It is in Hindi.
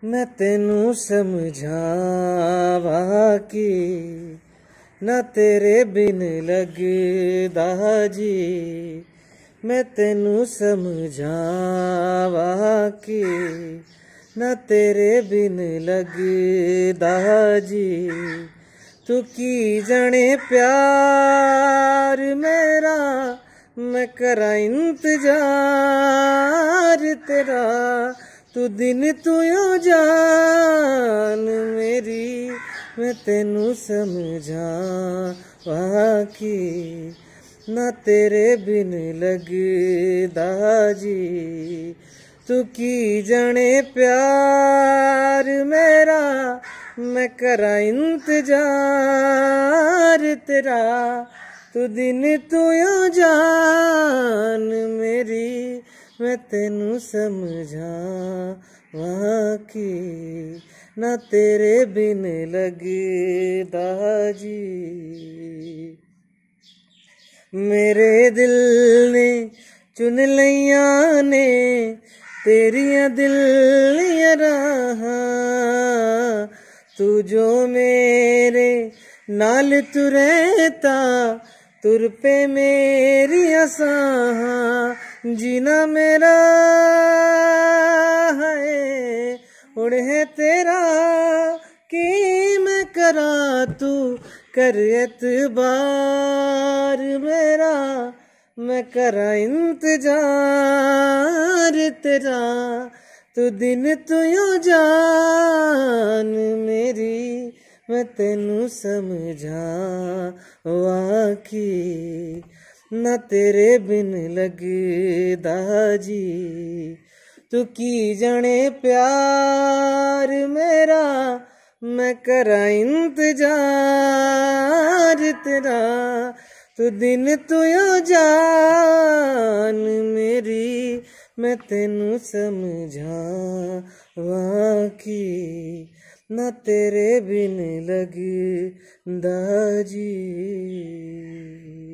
मैं तेनू समझावा कि ना तेरे बिन लगदा जी। मैं तेनू समझावा कि ना तेरे बिन लगदा जी। तू की जाने प्यार मेरा, मैं करा इंतजार तेरा। तू दिन तू यो जान मेरी, मैं तेनू समझावा कि ना तेरे बिन लगदा जी। तू की जाने प्यार मेरा, मैं करा इंतजार तेरा। तू दिन तू यो जान मेरी, मैं तेनू समझावा कि ना तेरे बिन लगदा जी। मेरे दिल ने चुन लिया ने तेरिया दिल राहां। तू जो मेरे नाल तुरता, तुर पे मेरी असां। जीना मेरा है उड़ है तेरा, कि मैं करा तू कर एतबार मेरा। मैं करा इंतजार तेरा, तू दिन तू यो जान मेरी। मैं तेनू समझावा कि ना तेरे बिन लगदा जी। तू की जाने प्यार मेरा, मैं करा इंतजार तेरा। तू दिन तू यो जान मेरी, मैं तेनू समझावा कि ना तेरे बिन लगदा जी।